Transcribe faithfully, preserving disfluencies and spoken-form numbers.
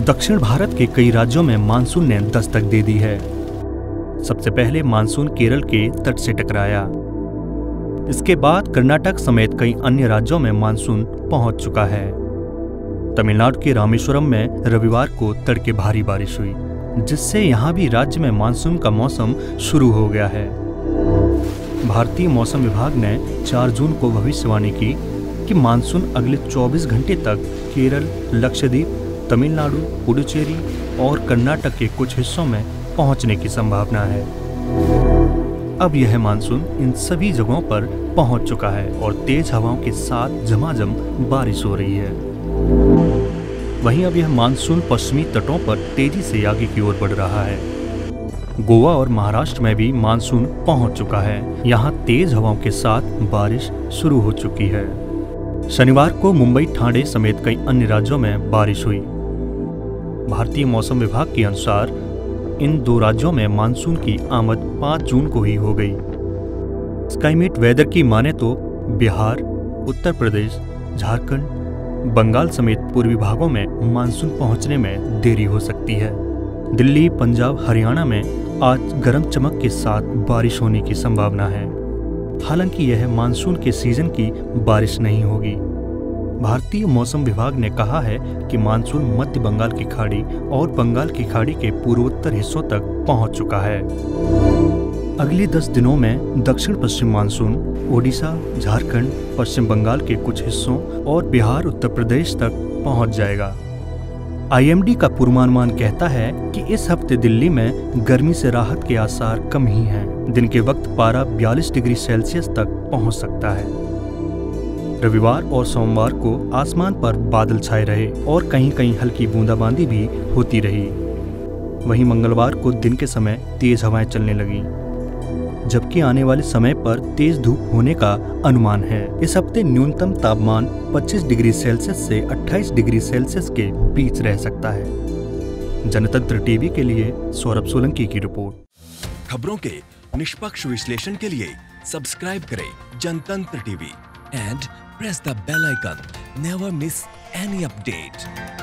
दक्षिण भारत के कई राज्यों में मानसून ने दस्तक दे दी है। सबसे पहले मानसून केरल के तट से टकराया। इसके बाद कर्नाटक समेत कई अन्य राज्यों में मानसून पहुंच चुका है। तमिलनाडु के रामेश्वरम में रविवार को तड़के भारी बारिश हुई, जिससे यहां भी राज्य में मानसून का मौसम शुरू हो गया है। भारतीय मौसम विभाग ने चार जून को भविष्यवाणी की कि मानसून अगले चौबीस घंटे तक केरल, लक्षद्वीप, तमिलनाडु, पुडुचेरी और कर्नाटक के कुछ हिस्सों में पहुंचने की संभावना है। अब यह मानसून इन सभी जगहों पर पहुंच चुका है और तेज हवाओं के साथ झमाझम बारिश हो रही है। वहीं अब यह मानसून पश्चिमी तटों पर तेजी से आगे की ओर बढ़ रहा है। गोवा और महाराष्ट्र में भी मानसून पहुंच चुका है। यहां तेज हवाओं के साथ बारिश शुरू हो चुकी है। शनिवार को मुंबई, ठाणे समेत कई अन्य राज्यों में बारिश हुई। भारतीय मौसम विभाग के अनुसार इन दो राज्यों में मानसून की आमद पाँच जून को ही हो गई। स्काईमेट वेदर की माने तो बिहार, उत्तर प्रदेश, झारखंड, बंगाल समेत पूर्वी भागों में मानसून पहुंचने में देरी हो सकती है। दिल्ली, पंजाब, हरियाणा में आज गरम चमक के साथ बारिश होने की संभावना है। हालांकि यह मानसून के सीजन की बारिश नहीं होगी। भारतीय मौसम विभाग ने कहा है कि मानसून मध्य बंगाल की खाड़ी और बंगाल की खाड़ी के पूर्वोत्तर हिस्सों तक पहुंच चुका है। अगले दस दिनों में दक्षिण पश्चिम मानसून ओडिशा, झारखंड, पश्चिम बंगाल के कुछ हिस्सों और बिहार, उत्तर प्रदेश तक पहुंच जाएगा। आई एम डी का पूर्वानुमान कहता है कि इस हफ्ते दिल्ली में गर्मी से राहत के आसार कम ही हैं। दिन के वक्त पारा बयालीस डिग्री सेल्सियस तक पहुंच सकता है। रविवार और सोमवार को आसमान पर बादल छाए रहे और कहीं कहीं हल्की बूंदाबांदी भी होती रही। वहीं मंगलवार को दिन के समय तेज हवाएं चलने लगीं, जबकि आने वाले समय पर तेज धूप होने का अनुमान है। इस हफ्ते न्यूनतम तापमान पच्चीस डिग्री सेल्सियस से अट्ठाईस डिग्री सेल्सियस के बीच रह सकता है। जनतंत्र टीवी के लिए सौरभ सोलंकी की रिपोर्ट। खबरों के निष्पक्ष विश्लेषण के लिए सब्सक्राइब करें Jantantra TV and press the bell icon. Never miss any update.